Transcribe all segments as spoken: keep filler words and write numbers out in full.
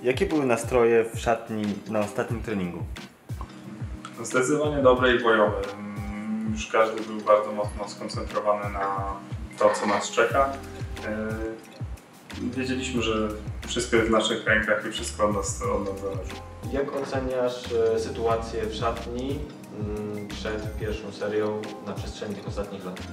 Jakie były nastroje w szatni na ostatnim treningu? Zdecydowanie dobre i bojowe. Już każdy był bardzo mocno skoncentrowany na to, co nas czeka. Wiedzieliśmy, że wszystko jest w naszych rękach i wszystko od nas, od nas zależy. Jak oceniasz sytuację w szatni przed pierwszą serią na przestrzeni tych ostatnich lat?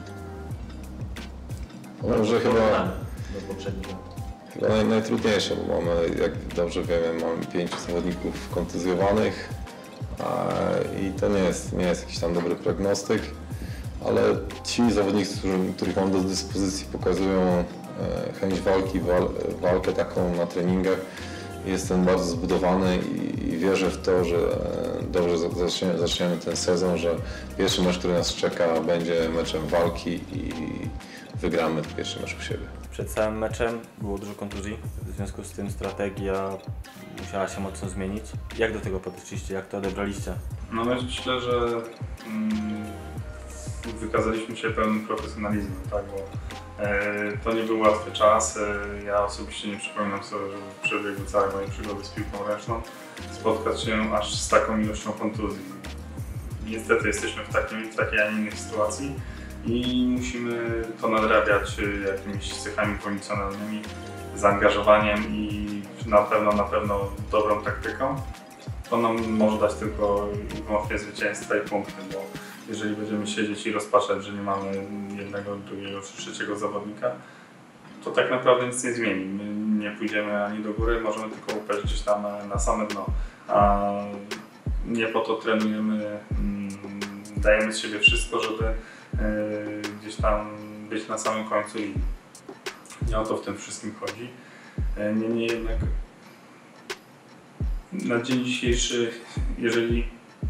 Może chyba do poprzednich lat. Chyba naj, najtrudniejsze, bo mamy, jak dobrze wiemy, mamy pięciu zawodników kontuzjowanych a, i to nie jest, nie jest jakiś tam dobry prognostyk, ale ci zawodnicy, których mam do dyspozycji, pokazują e, chęć walki, wal, walkę taką na treningach. Jestem bardzo zbudowany i, i wierzę w to, że dobrze zaczniemy, zaczniemy ten sezon, że pierwszy mecz, który nas czeka, będzie meczem walki i wygramy pierwszy mecz u siebie. Przed całym meczem było dużo kontuzji, w związku z tym strategia musiała się mocno zmienić. Jak do tego podeszliście, jak to odebraliście? No myślę, że mm, wykazaliśmy się pełnym profesjonalizmem, tak, bo e, to nie był łatwy czas. E, ja osobiście nie przypominam sobie, że w przebiegu całej mojej przygody z piłką ręczną spotkać się aż z taką ilością kontuzji. Niestety jesteśmy w, takim, w takiej, a nie innej sytuacji i musimy to nadrabiać jakimiś cechami kondycjonalnymi, zaangażowaniem i na pewno, na pewno dobrą taktyką. To nam może dać tylko i wyłącznie zwycięstwa i punkty, bo jeżeli będziemy siedzieć i rozpaczać, że nie mamy jednego, drugiego czy trzeciego zawodnika, to tak naprawdę nic nie zmieni. My nie pójdziemy ani do góry, możemy tylko upaść gdzieś tam na same dno. A nie po to trenujemy, dajemy z siebie wszystko, żeby gdzieś tam być na samym końcu i nie o to w tym wszystkim chodzi. Niemniej jednak na dzień dzisiejszy, jeżeli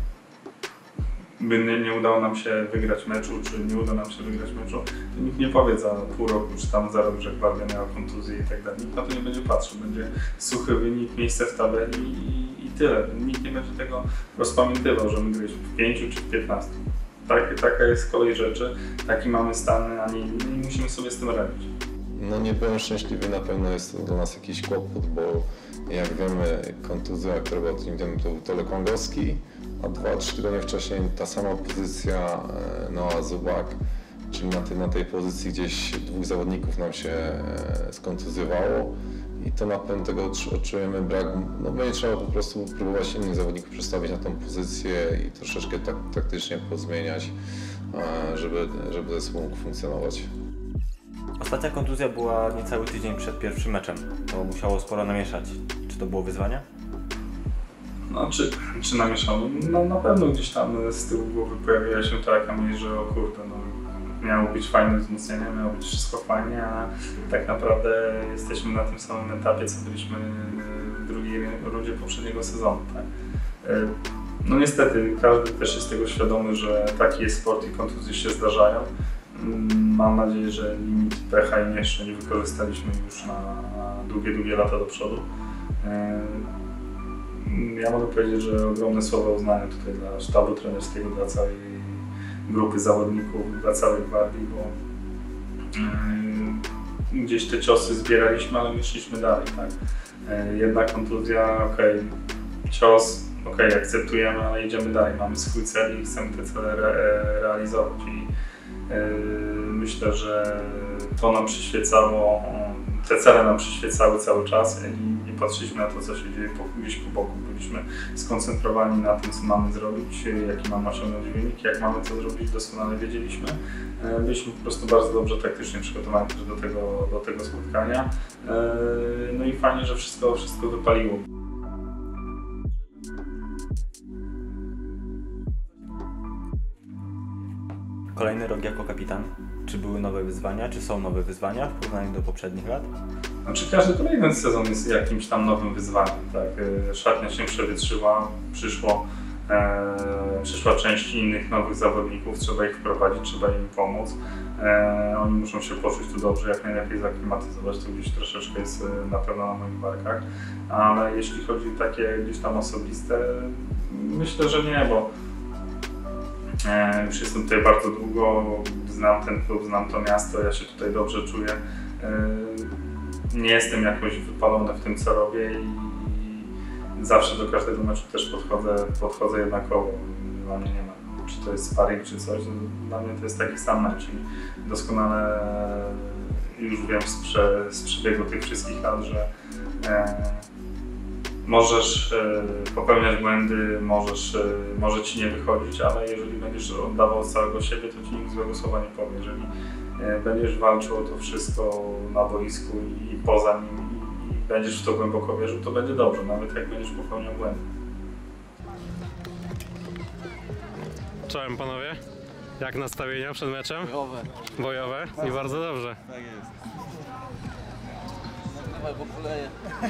by nie, nie udało nam się wygrać meczu, czy nie uda nam się wygrać meczu, to nikt nie powie za pół roku, czy tam za rok, że Gwardia miała kontuzję i tak dalej. Nikt na to nie będzie patrzył. Będzie suchy wynik, miejsce w tabeli i, i tyle. Nikt nie będzie tego rozpamiętywał, że my graliśmy w pięciu czy w piętnastu. Tak, taka jest kolej rzeczy, taki mamy stan, a nie inny i musimy sobie z tym radzić. No nie byłem szczęśliwy, na pewno jest to dla nas jakiś kłopot, bo jak wiemy, kontuzja, która była tym, to był Tole Kongowski, a dwa, trzy tygodnie wcześniej ta sama pozycja Noah Zubak, czyli na tej, na tej pozycji gdzieś dwóch zawodników nam się skontuzjowało i to na pewno tego odczujemy brak, no będzie trzeba po prostu próbować innych zawodników przestawić na tą pozycję i troszeczkę tak, taktycznie pozmieniać, żeby, żeby zespół mógł funkcjonować. Ostatnia kontuzja była niecały tydzień przed pierwszym meczem. To musiało sporo namieszać. Czy to było wyzwanie? No, czy, czy namieszało? No, na pewno gdzieś tam z tyłu głowy pojawiła się taka myśl, że o kurde, no, miało być fajne wzmocnienie, miało być wszystko fajnie, a tak naprawdę jesteśmy na tym samym etapie, co byliśmy w drugiej rundzie poprzedniego sezonu. Tak? No niestety, każdy też jest tego świadomy, że taki jest sport i kontuzje się zdarzają. Mam nadzieję, że limit pecha i jeszcze nie wykorzystaliśmy już na długie, długie lata do przodu. Ja mogę powiedzieć, że ogromne słowa uznania tutaj dla sztabu trenerskiego, dla całej grupy zawodników, dla całej Gwardii, bo gdzieś te ciosy zbieraliśmy, ale my szliśmy dalej. Tak? Jedna kontuzja, ok, cios, ok, akceptujemy, ale idziemy dalej. Mamy swój cel i chcemy te cele re realizować. I myślę, że to nam przyświecało, te cele nam przyświecały cały czas i nie patrzyliśmy na to, co się dzieje gdzieś po boku. Byliśmy skoncentrowani na tym, co mamy zrobić, jaki mamy osiągnąć wynik, jak mamy to zrobić, doskonale wiedzieliśmy. Byliśmy po prostu bardzo dobrze taktycznie przygotowani też do tego, do tego spotkania. No i fajnie, że wszystko, wszystko wypaliło. Kolejny rok jako kapitan. Czy były nowe wyzwania, czy są nowe wyzwania w porównaniu do poprzednich lat? Znaczy każdy kolejny sezon jest jakimś tam nowym wyzwaniem. Tak? Szatnia się przewietrzyła, przyszło, e, przyszła część innych nowych zawodników, trzeba ich wprowadzić, trzeba im pomóc. E, oni muszą się poczuć tu dobrze, jak najlepiej zaklimatyzować, to gdzieś troszeczkę jest na pewno na moich barkach. Ale jeśli chodzi o takie gdzieś tam osobiste, myślę, że nie, bo E, już jestem tutaj bardzo długo, znam ten klub, znam to miasto, ja się tutaj dobrze czuję. E, nie jestem jakoś wypalony w tym, co robię i zawsze do każdego meczu też podchodzę, podchodzę jednakowo. Dla mnie nie ma, czy to jest sparring, czy coś. Dla mnie to jest taki sam mecz i doskonale już wiem z, prze, z przebiegu tych wszystkich lat, że e, możesz e, popełniać błędy, możesz, e, może ci nie wychodzić, ale jeżeli będziesz oddawał z całego siebie, to ci nikt złego słowa nie powie. Jeżeli e, będziesz walczył o to wszystko na boisku i, i poza nim i, i będziesz w to głęboko wierzył, to będzie dobrze, nawet jak będziesz popełniał błędy. Czołem panowie, jak nastawienia przed meczem? Bojowe. Bojowe i bardzo dobrze. Tak jest. Nagrywaj, bo kuleje.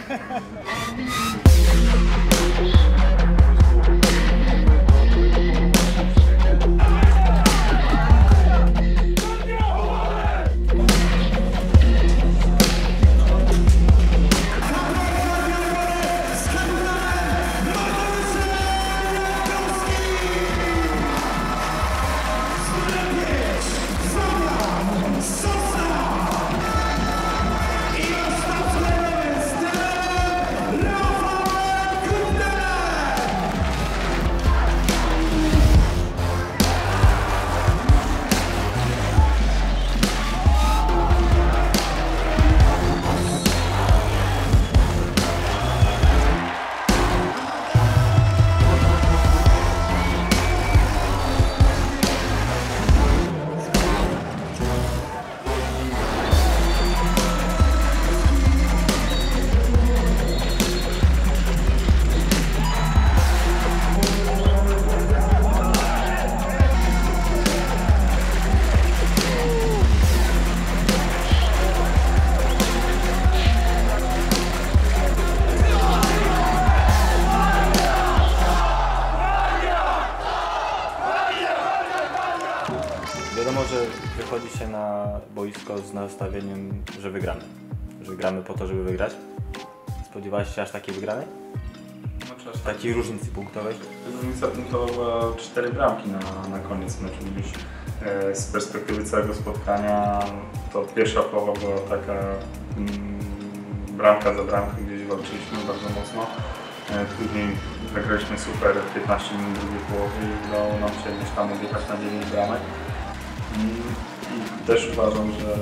Wiadomo, że wychodzi się na boisko z nastawieniem, że wygramy. Że gramy po to, żeby wygrać. Spodziewałeś się aż takiej wygranej? Znaczy, aż Takiej różnicy punktowej? Różnica punktowa była cztery bramki na, na koniec meczu. Gdzieś e, z perspektywy całego spotkania to pierwsza połowa była taka mm, bramka za bramką, gdzieś walczyliśmy bardzo mocno. E, później zagraliśmy super piętnaście minut drugiej połowy i udało nam się gdzieś tam odjechać na dziewięć bramek. I, I też uważam, że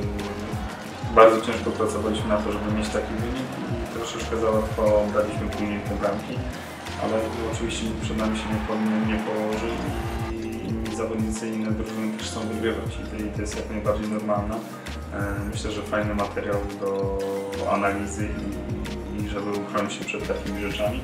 bardzo ciężko pracowaliśmy na to, żeby mieć taki wynik i troszeczkę za łatwo daliśmy później te bramki, ale oczywiście przed nami się nie, po, nie położy i inni zawodnicy, inne drużyny też chcą wygrywać i to jest jak najbardziej normalne. Myślę, że fajny materiał do analizy i, i żeby uchronić się przed takimi rzeczami.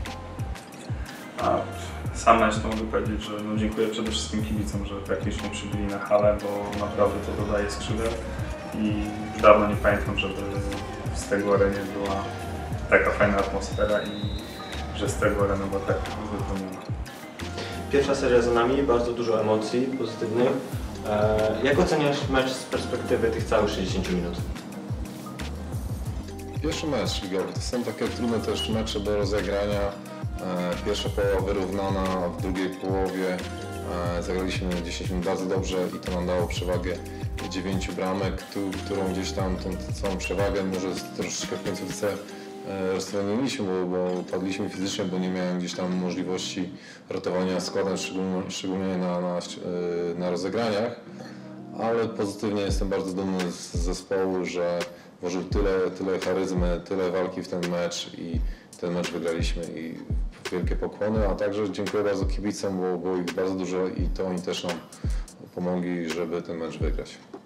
A sam mecz to mogę powiedzieć, że no dziękuję przede wszystkim kibicom, że tak już mnie przybili na halę, bo naprawdę to dodaje skrzydeł i już dawno nie pamiętam, żeby z tego arenie była taka fajna atmosfera i że z tego arena była tak wypełniona. Pierwsza seria za nami, bardzo dużo emocji pozytywnych. E, jak oceniasz mecz z perspektywy tych całych sześćdziesięciu minut? Pierwszy mecz ligowy to są takie trudne też mecze do rozegrania. Pierwsza połowa wyrównana, w drugiej połowie zagraliśmy dziesięć minut bardzo dobrze i to nam dało przewagę dziewięciu bramek, tu, którą gdzieś tam tą całą przewagę może troszeczkę w końcówce rozstroniliśmy, bo, bo padliśmy fizycznie, bo nie miałem gdzieś tam możliwości ratowania składem, szczególnie, szczególnie na, na, na rozegraniach, ale pozytywnie jestem bardzo dumny z zespołu, że włożył tyle, tyle charyzmy, tyle walki w ten mecz i ten mecz wygraliśmy i wielkie pokłony, a także dziękuję bardzo kibicom, bo było ich bardzo dużo i to oni też nam pomogli, żeby ten mecz wygrać.